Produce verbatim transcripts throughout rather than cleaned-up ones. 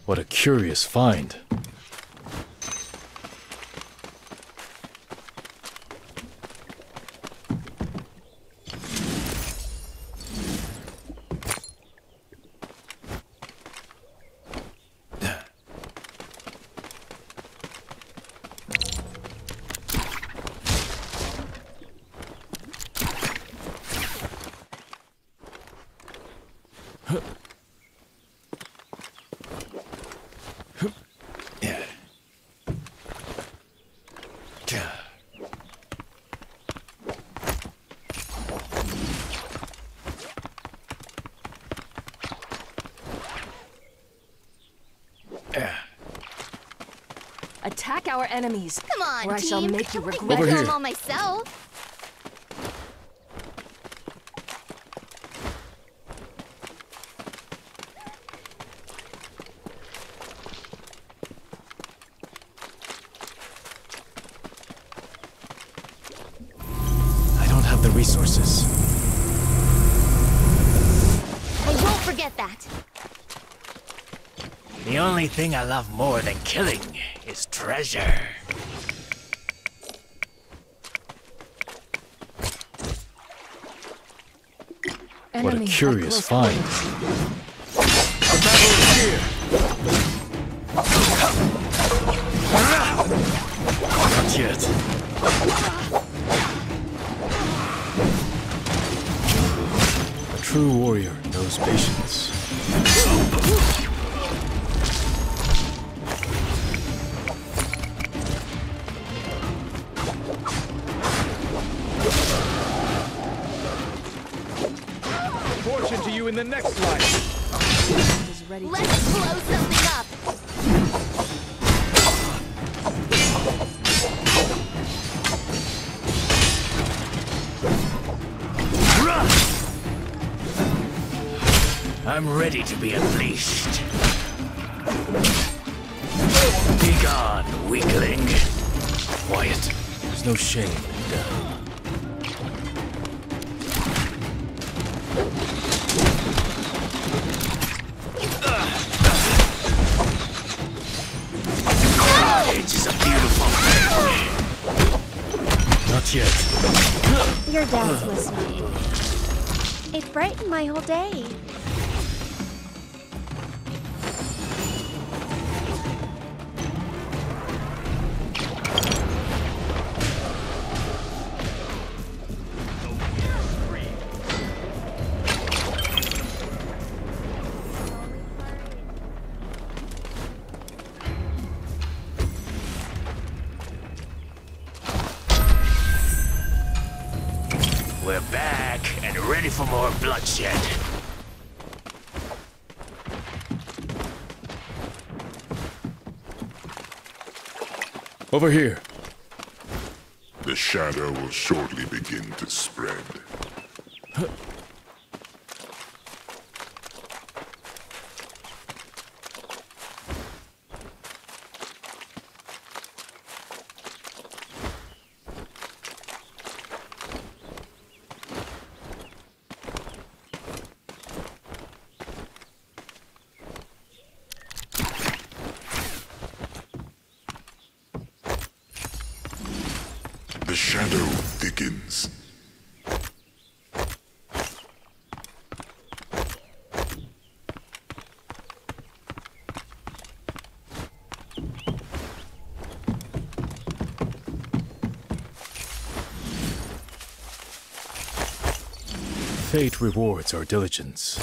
What a curious find. Attack our enemies. Come on, or I team. shall make you Don't make regret me Over kill here. them all myself. I don't have the resources. I won't forget that. The only thing I love more than killing is treasure. What a Enemy at curious close find. quarters. The battle is here! Not yet. A true warrior knows patience. Fortune to you in the next life. Is ready to Let's blow something up. I'm ready to be unleashed. Be gone, weakling. Quiet. There's no shame in death. Age is a beautiful thing. Not yet. Your dad's whistling. It brightened my whole day. We're back and ready for more bloodshed. Over here. The shadow will shortly begin to spread. The shadow thickens. Fate rewards our diligence.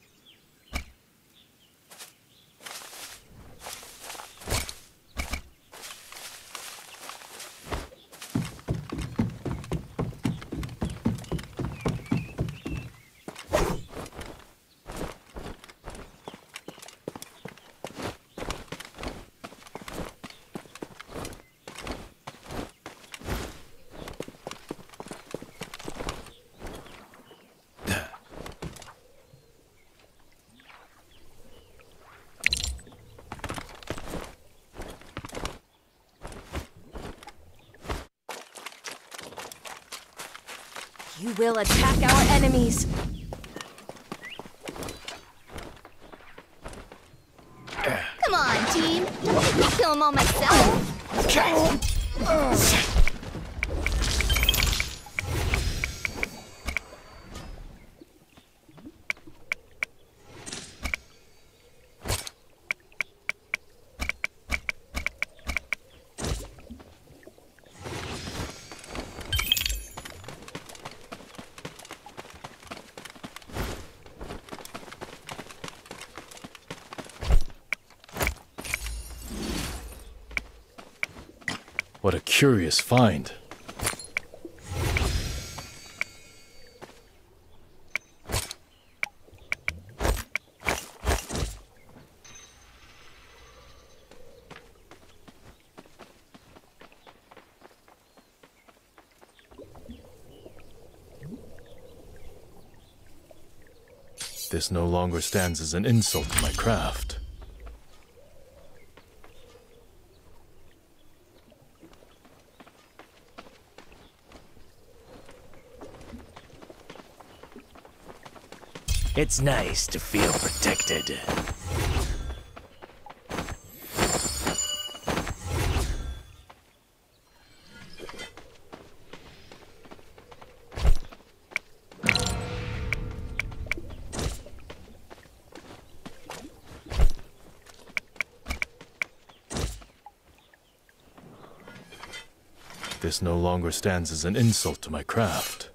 You will attack our enemies. Come on, team. Don't make me kill them all myself. What a curious find. This no longer stands as an insult to my craft. It's nice to feel protected. This no longer stands as an insult to my craft.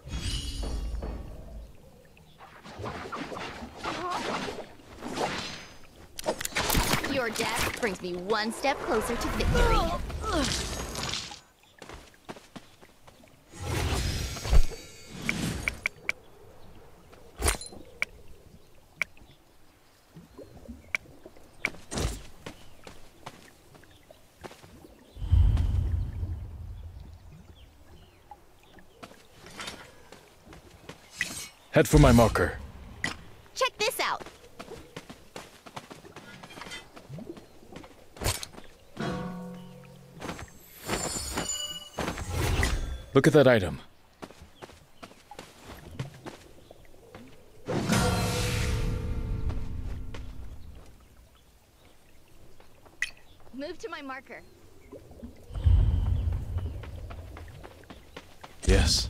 Your death brings me one step closer to victory. Head for my marker. Check this out. Look at that item. Move to my marker. Yes.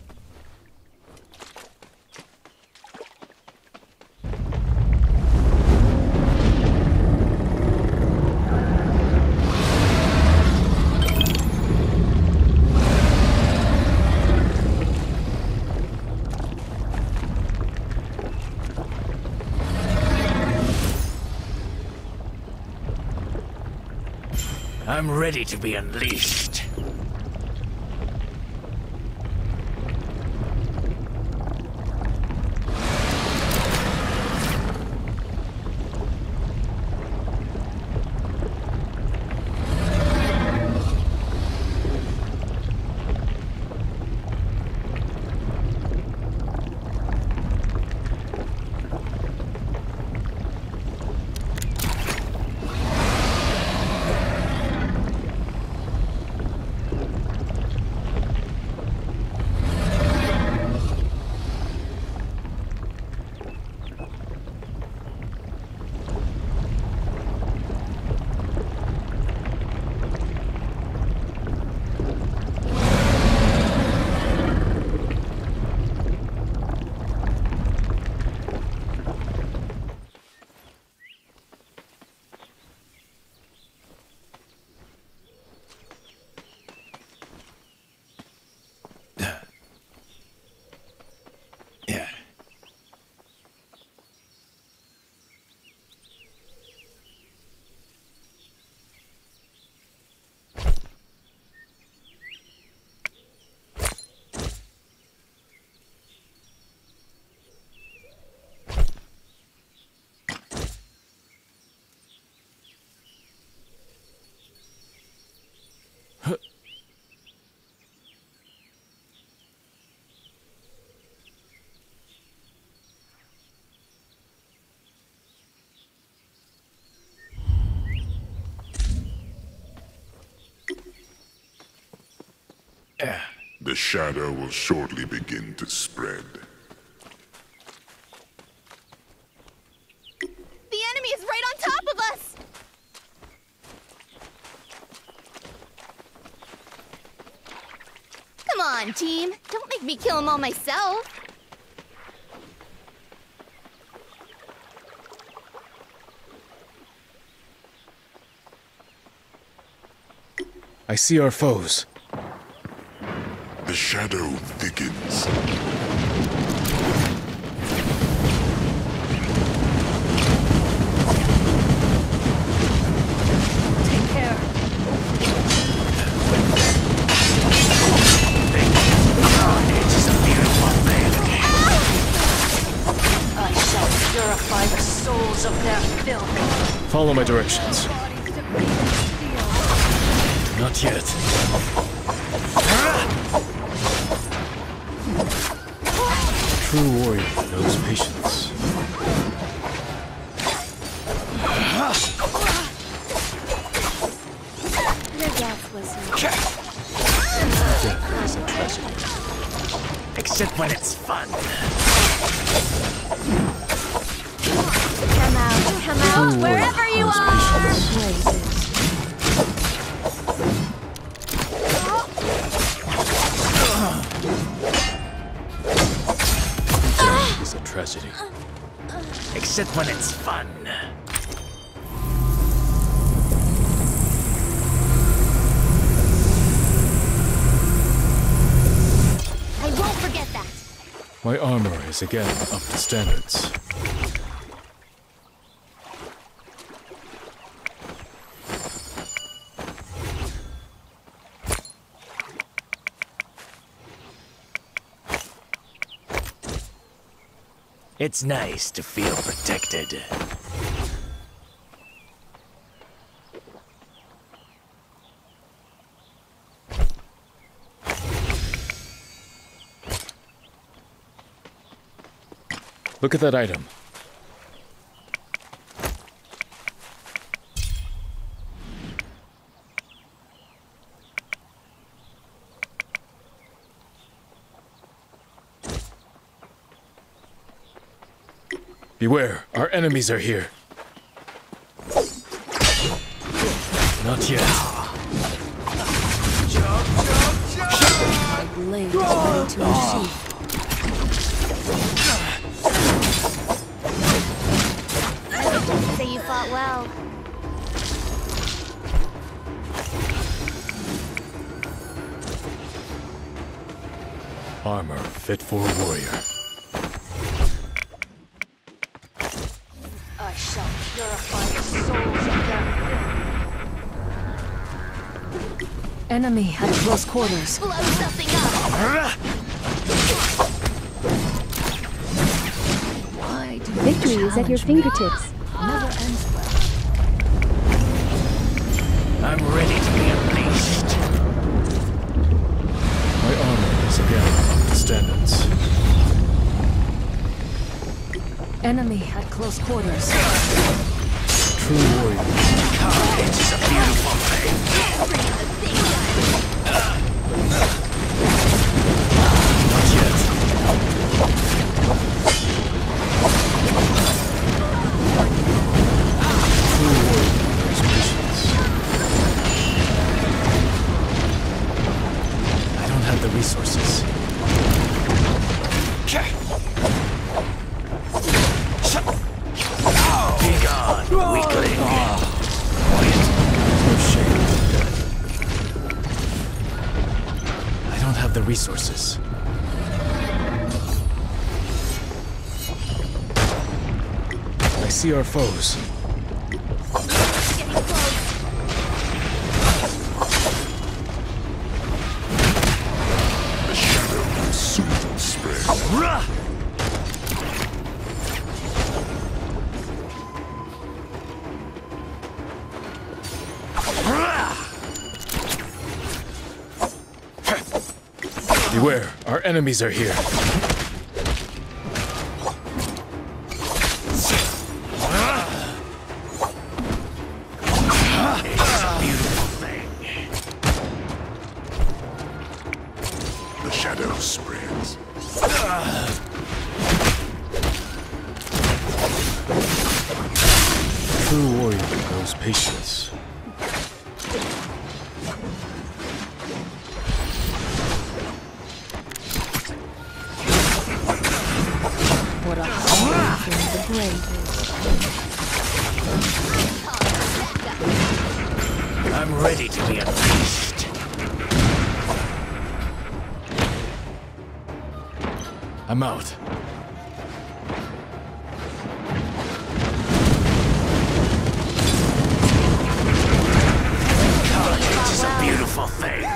I'm ready to be unleashed. The shadow will shortly begin to spread. The enemy is right on top of us! on, team. Don't make me kill them all myself. I see our foes. The shadow thickens. Take care. It's a beautiful thing. I shall purify the souls of their filth. Follow my directions. Not yet. True warrior knows patience. Your dad's listening. Death is a tragedy. Except when it's fun. Come out, come out, True wherever warrior you knows are! patience. Death is a tragedy. Except when it's fun. I won't forget that. My armor is again up to standards. It's nice to feel protected. Look at that item. Beware, our enemies are here. Not yet. My blade is ready to unsheath. Say you fought well. Armor fit for a warrior. I shall purify the souls of their filth. Enemy at close quarters. Blow something up. Why do Victory is at your fingertips. never ends well? I'm ready to be unleashed. My armor is again up to standards. Enemy at close quarters. True warrior. Carnage is a beautiful thing. Not yet. True warrior knows patience. I don't have the resources. Be gone, weakling. No shame in death. I don't have the resources. I see our foes. Getting close. The shadow will soon spread. Beware, our enemies are here. It's a beautiful thing. The shadow spreads. True warrior knows patience. I'm ready to be unleashed. I'm out. Carnage is a beautiful thing.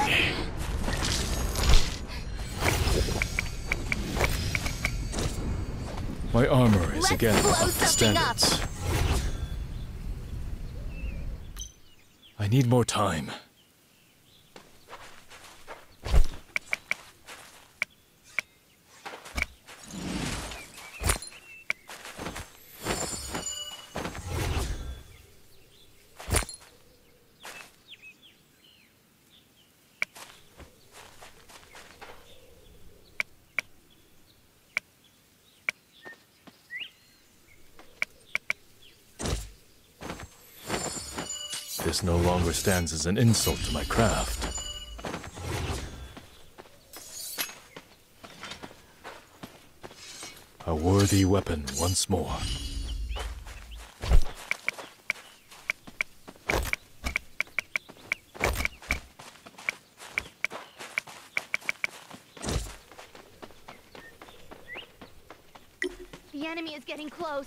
My armor is Let's again blow up to something up. standards. I need more time. This no longer stands as an insult to my craft. A worthy weapon once more. The enemy is getting close.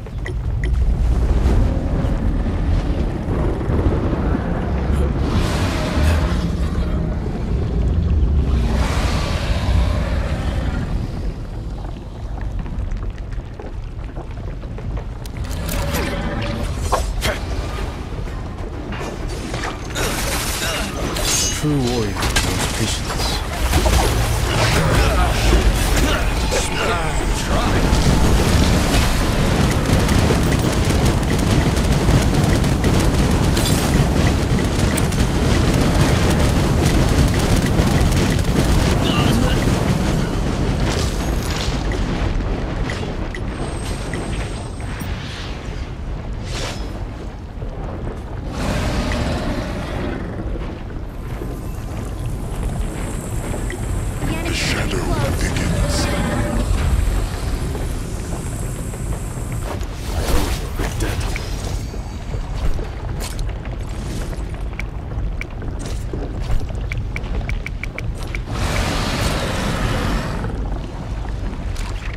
True warrior knows patience.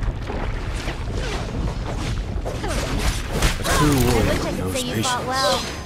True warrior knows patience. Well.